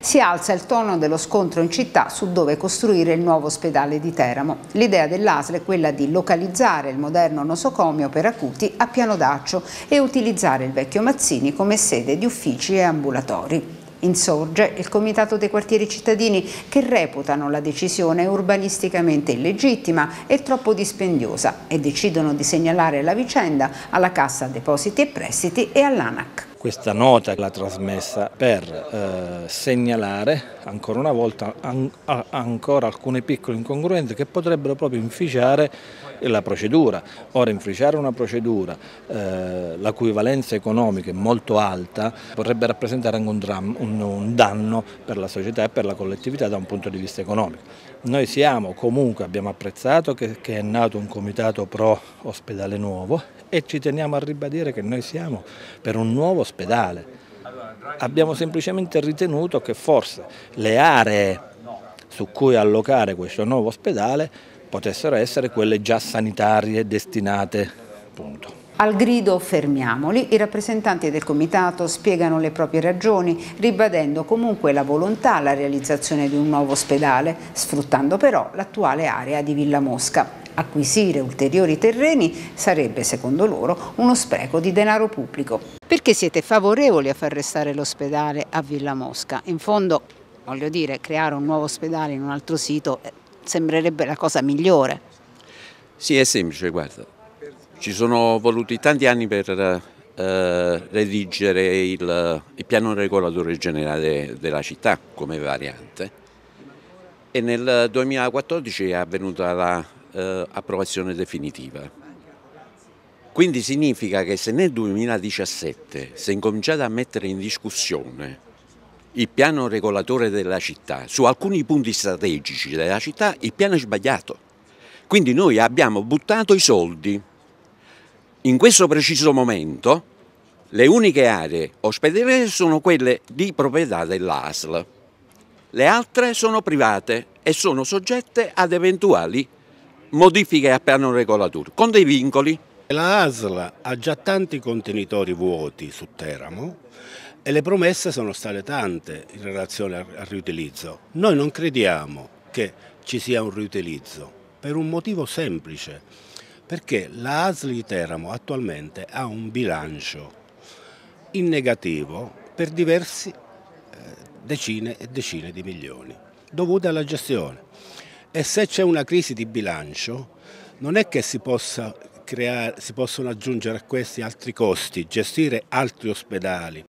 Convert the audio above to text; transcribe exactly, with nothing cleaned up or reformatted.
Si alza il tono dello scontro in città su dove costruire il nuovo ospedale di Teramo. L'idea dell'A S L è quella di localizzare il moderno nosocomio per acuti a Piano d'Accio e utilizzare il vecchio Mazzini come sede di uffici e ambulatori. Insorge il Comitato dei Quartieri Cittadini, che reputano la decisione urbanisticamente illegittima e troppo dispendiosa e decidono di segnalare la vicenda alla Cassa Depositi e Prestiti e all'ANAC. Questa nota l'ha trasmessa per eh, segnalare ancora una volta an ancora alcune piccole incongruenze che potrebbero proprio inficiare la procedura. Ora, inficiare una procedura eh, la cui valenza economica è molto alta potrebbe rappresentare anche un, dram, un, un danno per la società e per la collettività da un punto di vista economico. Noi siamo comunque, abbiamo apprezzato che, che è nato un comitato pro ospedale nuovo e ci teniamo a ribadire che noi siamo per un nuovo ospedale. Abbiamo semplicemente ritenuto che forse le aree su cui allocare questo nuovo ospedale potessero essere quelle già sanitarie destinate, punto. Al grido "fermiamoli", i rappresentanti del comitato spiegano le proprie ragioni, ribadendo comunque la volontà alla realizzazione di un nuovo ospedale, sfruttando però l'attuale area di Villa Mosca. Acquisire ulteriori terreni sarebbe, secondo loro, uno spreco di denaro pubblico. Perché siete favorevoli a far restare l'ospedale a Villa Mosca? In fondo, voglio dire, creare un nuovo ospedale in un altro sito eh, sembrerebbe la cosa migliore. Sì, è semplice, guarda. Ci sono voluti tanti anni per eh, redigere il, il piano regolatore generale della città come variante e nel duemilaquattordici è avvenuta l'approvazione eh, definitiva. Quindi significa che se nel duemiladiciassette si è incominciato a mettere in discussione il piano regolatore della città, su alcuni punti strategici della città il piano è sbagliato. Quindi noi abbiamo buttato i soldi. In questo preciso momento le uniche aree ospedaliere sono quelle di proprietà dell'A S L, le altre sono private e sono soggette ad eventuali modifiche al piano regolatore, con dei vincoli. La A S L ha già tanti contenitori vuoti su Teramo e le promesse sono state tante in relazione al riutilizzo. Noi non crediamo che ci sia un riutilizzo per un motivo semplice. Perché la A S L di Teramo attualmente ha un bilancio in negativo per diversi eh, decine e decine di milioni, dovute alla gestione. E se c'è una crisi di bilancio, non è che si possa creare, si possono aggiungere a questi altri costi, gestire altri ospedali